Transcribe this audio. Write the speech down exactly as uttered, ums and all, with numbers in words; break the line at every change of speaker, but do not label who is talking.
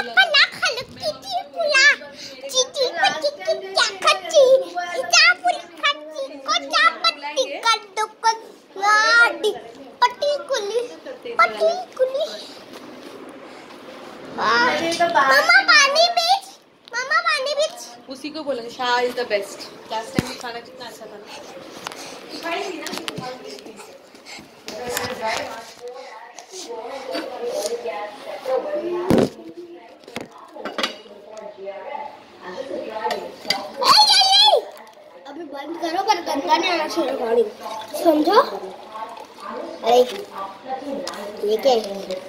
पला खल चीटी पुला चीटी पट्टी की क्या खच्ची हिजा पुली खच्ची को क्या पट्टी कर दो को याडी पट्टी कुली पट्टी कुली। मामा पानी बीच मामा पानी बीच
उसी को बोला Shah is the best. Last time भी खाना कितना अच्छा था। खाएंगी ना
अभी बंद करो पर गंदा नहीं आना चाहिए रिकॉर्डिंग समझो। अरे ये क्या